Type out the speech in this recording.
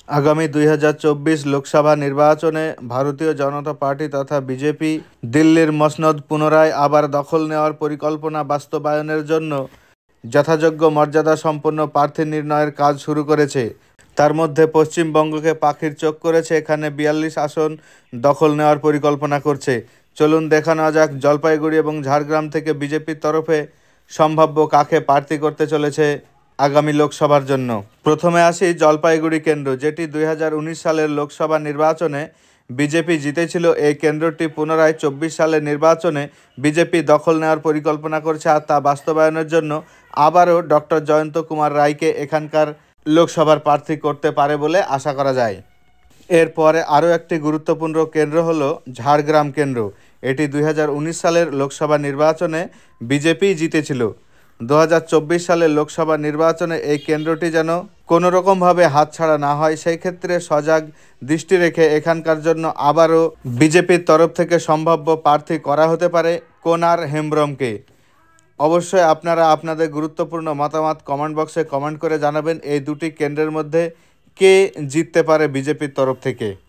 আগামী 2024 লোকসভা নির্বাচনে ভারতীয় জনতা পার্টি তথা বিজেপি দিল্লির মসনদ পুনরায় আবার দখল নেওয়ার পরিকল্পনা বাস্তবায়নের জন্য যথাযোগ্য মর্যাদা সম্পন্ন প্রার্থী নির্ণয়ের কাজ শুরু করেছে। তার মধ্যে পশ্চিমবঙ্গকে পাখির চোখ করেছে, এখানে 42 আসন দখল নেওয়ার পরিকল্পনা করছে। চলুন দেখা নেওয়া যাক জলপাইগুড়ি এবং ঝাড়গ্রাম থেকে বিজেপির তরফে সম্ভাব্য কাকে প্রার্থী করতে চলেছে আগামী লোকসভার জন্য। প্রথমে আসি জলপাইগুড়ি কেন্দ্র, যেটি 2019 সালের লোকসভা নির্বাচনে বিজেপি জিতেছিল। এই কেন্দ্রটি পুনরায় 24 সালের নির্বাচনে বিজেপি দখল নেওয়ার পরিকল্পনা করছে, আর তা বাস্তবায়নের জন্য আবারও ডক্টর জয়ন্ত কুমার রায়কে এখানকার লোকসভার প্রার্থী করতে পারে বলে আশা করা যায়। এরপরে আরও একটি গুরুত্বপূর্ণ কেন্দ্র হলো ঝাড়গ্রাম কেন্দ্র। এটি 2019 সালের লোকসভা নির্বাচনে বিজেপি জিতেছিল। 2024 সালের লোকসভা নির্বাচনে এই কেন্দ্রটি যেন কোনো রকমভাবে হাতছাড়া না হয়, সেই ক্ষেত্রে সজাগ দৃষ্টি রেখে এখানকার জন্য আবারও বিজেপির তরফ থেকে সম্ভাব্য প্রার্থী করা হতে পারে কোনার হেমব্রমকে। অবশ্যই আপনারা আপনাদের গুরুত্বপূর্ণ মতামত কমেন্ট বক্সে কমেন্ট করে জানাবেন এই দুটি কেন্দ্রের মধ্যে কে জিততে পারে বিজেপির তরফ থেকে।